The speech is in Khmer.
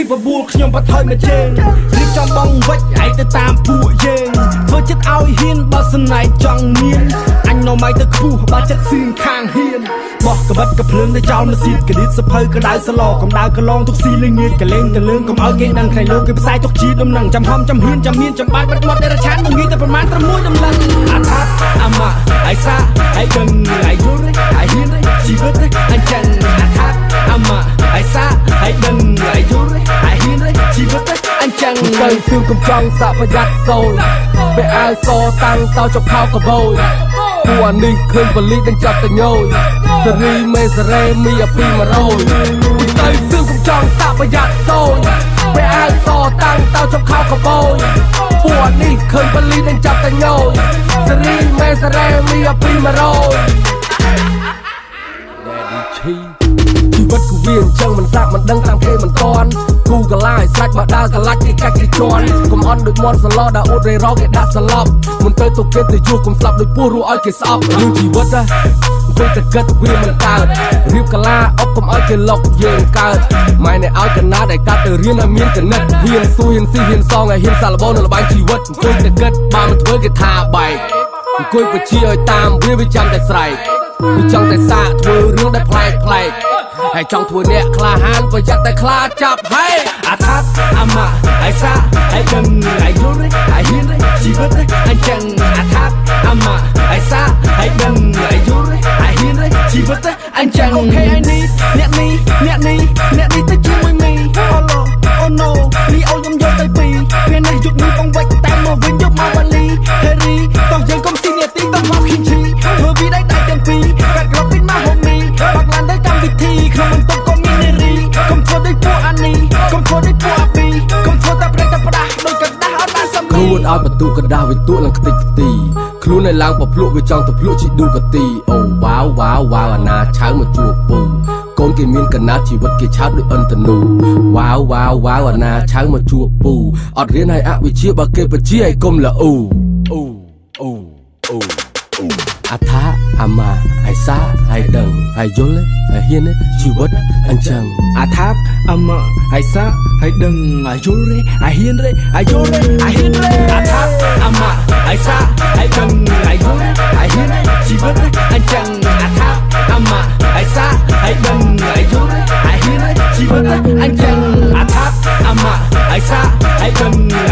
បបួលខ្ញុំបថយមកជើងរៀបចំបងវិចឯទៅតាមពួកយើងធ្វើចិត្តឲ្យហ៊ានបើសណៃចង់មានអញនៅម៉ៃទៅខ្ពស់បើចិត្តសឿងខាងហ៊ានបោះកបិតកភ្លើងទៅចោលមកស៊ីកលៀតសភៅកដៅសឡកំដៅកឡងទុកស៊ីលេងងៀតកលេងកលឿងកុំឲ្យគេដឹងថ្ងៃលោកគេផ្សាយទុកជាដំណឹងចំហំចំហ៊ានចំមានចំបាច់បាត់មាត់ដេរឆានមកងាយតែប្រមាណ6ដំឡឹងអាថាអាម៉ាអៃសាអៃដឹងអៃយល់អៃហ៊ានជីវិតអញ្ចឹងអាថាអាម៉ាអៃសាអៃដឹងអៃយល់អៃហ៊ានជីវិតអញ្ចឹងទៅសឿងកំចង់សាក់ប្រយ័ត្នសូនពេលអាវសតាំងតោចុកខោកបោយពួកនេះឃើញបលីនឹងចាប់តញយសេរីមេសារ៉េមីអាពី100ទៅសឿងកំចង់សាក់ប្រយ័ត្នសូនពេលអាវសតាំងតោចុកខោកបោយពួកនេះឃើញបលីនឹងចាប់តញយសេរីមេសារ៉េមីអាពី100ជីវិតគូវាអញ្ចឹងមិនសាក់មិនដឹងតាមគេមិនតន់គូកលាយស្រាច់បើដើរកលាច់គេកាច់គេជន់កុំអន់ដូចមាន់សឡោដែលអ៊ូតរេរ៉គេដាក់ស្លាប់មិនទៅទុកគេទៅជួកុំស្លាប់ដូចពស់រស់ឲ្យគេស្អប់រឿងជីវិតពេលតែគិតវាមិនកើតរៀបកលាអុកកុំឲ្យគេលុកយើងកើតម៉ែនេះឲ្យកណាដែលកាត់ទៅរៀនឲ្យមានចំណិតហ៊ានស៊ូហ៊ានស៊ីហ៊ានសងឲ្យហ៊ានសាឡបោនៅលបែងជីវិតអង្គុយតែគិតបើមិនធ្វើគេថាបែកអង្គុយបជាឲ្យតាមវាចាំតែស្រែកវាចង់តែសាកធ្វើរឿងដែលប្លែកហើយចង់ធ្វើអ្នកក្លាហានប្រយ័ត្នតែខ្លាចាប់ហើយអាថាអាម៉ាអៃសាអៃដឹងអៃយល់អៃហ៊ានជីវិតអញ្ចឹងអាថាអាម៉ាអៃសាអៃដឹងអៃយល់អៃហ៊ានជីវិតអញ្ចឹងអូខេ I need អ្នកនេះទៅជាមួយមីអូឡូអូណូលីអូខ្ញុំយកទៅពីពេលនេះយុគនេះបងវិចតែមកវិញយកមកបាលីហេរីតោះយើងកុំស៊ីនាទីតោះមកឃីឈីធ្វើវីដេតែទាំងពីរកាត់ក្របពីមកហូមីបាក់ឡានទៅតាមវិធីក្នុងបន្ទប់ក៏មាននារីកុំធ្វើដូចពួកអានីកុំធ្វើដូចពួកអាពីកុំធ្វើតែប្រេកតែផ្ដាស់ដូចកដាស់អត់បានសំខ្លួនឲ្យបន្ទុកកដាស់វាទួឡើងខ្ទេចខ្ទីខ្លួននៅឡើងប្រភ្លក់វាចង់ទៅភ្លក់ជីឌូកាទីអូវ៉ាវអាណាឆៅមកជួបពូកូនគេមានកណាជីវិតគេឆោតដូចអិនតនូវ៉ាវអាណាឆៅមកជួបពូអត់រៀនឲ្យអវិជ្ជាបើគេបជាឲ្យកុំល្អូអាថាអាម៉ាអៃសាអៃដឹងអៃយល់អៃហ៊ានជីវិតអញ្ចឹងអាថាអាម៉ាអៃសាអៃដឹងអៃយល់អៃហ៊ានអៃយល់អៃហ៊ានអាថាអាម៉ាអៃសាអៃដឹងអៃយល់អៃហ៊ានជីវិតអញ្ចឹងអាថាអាម៉ាអៃសាអៃដឹងអៃយល់អៃហ៊ានជីវិតអញ្ចឹងអាថាអាម៉ាអៃសាអៃដឹង